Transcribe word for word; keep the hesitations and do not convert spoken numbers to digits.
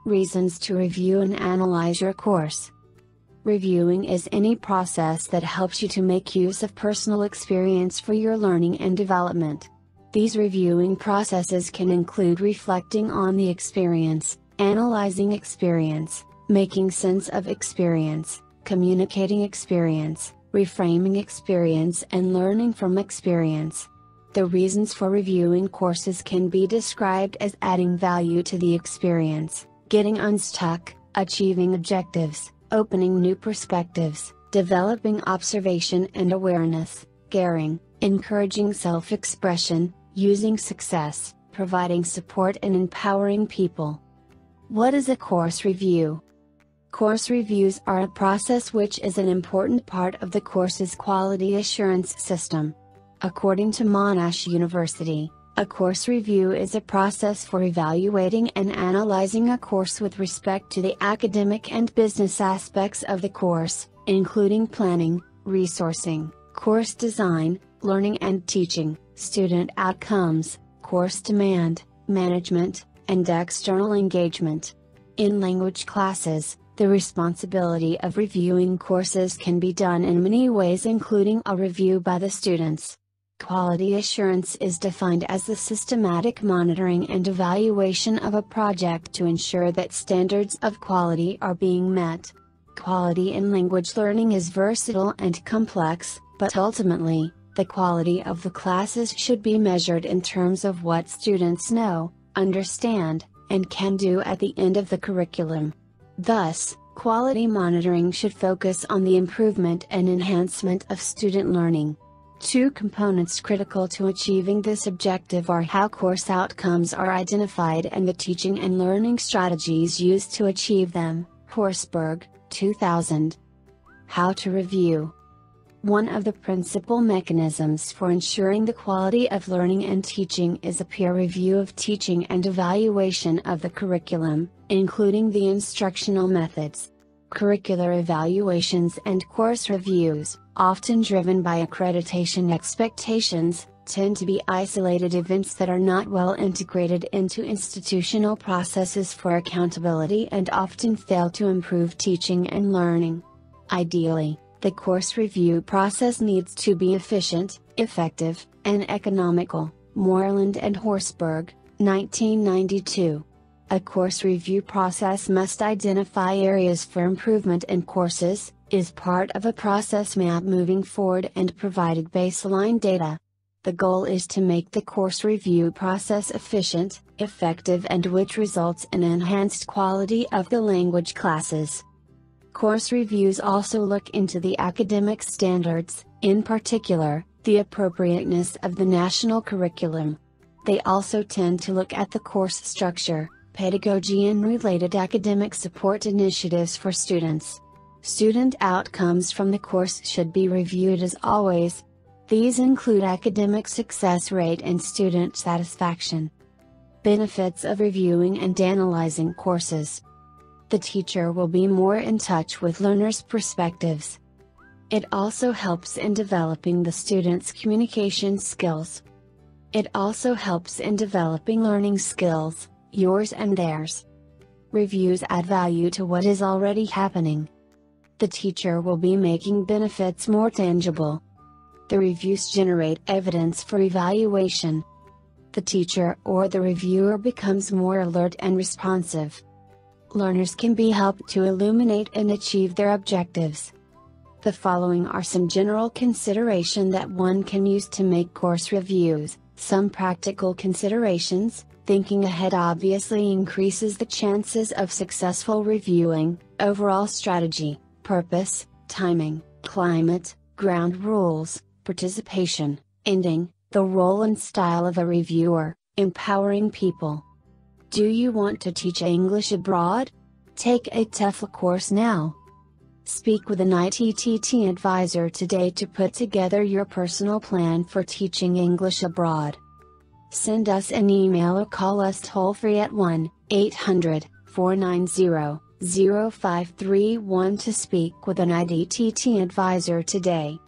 Reasons to review and analyze your course. Reviewing is any process that helps you to make use of personal experience for your learning and development. These reviewing processes can include reflecting on the experience, analyzing experience, making sense of experience, communicating experience, reframing experience, and learning from experience. The reasons for reviewing courses can be described as adding value to the experience, getting unstuck, achieving objectives, opening new perspectives, developing observation and awareness, caring, encouraging self-expression, using success, providing support, and empowering people. What is a course review? Course reviews are a process which is an important part of the course's quality assurance system. According to Monash University, a course review is a process for evaluating and analyzing a course with respect to the academic and business aspects of the course, including planning, resourcing, course design, learning and teaching, student outcomes, course demand, management, and external engagement. In language classes, the responsibility of reviewing courses can be done in many ways, including a review by the students. Quality assurance is defined as the systematic monitoring and evaluation of a project to ensure that standards of quality are being met. Quality in language learning is versatile and complex, but ultimately, the quality of the classes should be measured in terms of what students know, understand, and can do at the end of the curriculum. Thus, quality monitoring should focus on the improvement and enhancement of student learning. Two components critical to achieving this objective are how course outcomes are identified and the teaching and learning strategies used to achieve them. Horsburgh, two thousand. How to review. One of the principal mechanisms for ensuring the quality of learning and teaching is a peer review of teaching and evaluation of the curriculum, including the instructional methods. Curricular evaluations and course reviews, often driven by accreditation expectations, tend to be isolated events that are not well integrated into institutional processes for accountability and often fail to improve teaching and learning. Ideally, the course review process needs to be efficient, effective, and economical. Moreland and Horsburgh, nineteen ninety-two. A course review process must identify areas for improvement in courses, is part of a process map moving forward, and provided baseline data. The goal is to make the course review process efficient, effective, and which results in enhanced quality of the language classes. Course reviews also look into the academic standards, in particular, the appropriateness of the national curriculum. They also tend to look at the course structure, pedagogy, and related academic support initiatives for students. Student outcomes from the course should be reviewed as always. These include academic success rate and student satisfaction. Benefits of reviewing and analyzing courses. The teacher will be more in touch with learners' perspectives. It also helps in developing the students' communication skills. It also helps in developing learning skills, yours and theirs. Reviews add value to what is already happening. The teacher will be making benefits more tangible. The reviews generate evidence for evaluation. The teacher or the reviewer becomes more alert and responsive. Learners can be helped to illuminate and achieve their objectives. The following are some general consideration that one can use to make course reviews. Some practical considerations. Thinking ahead obviously increases the chances of successful reviewing. Overall strategy, purpose, timing, climate, ground rules, participation, ending, the role and style of a reviewer, empowering people. Do you want to teach English abroad? Take a TEFL course now. Speak with an I T T T advisor today to put together your personal plan for teaching English abroad. Send us an email or call us toll-free at one eight hundred, four nine zero, zero five three one to speak with an I T T T advisor today.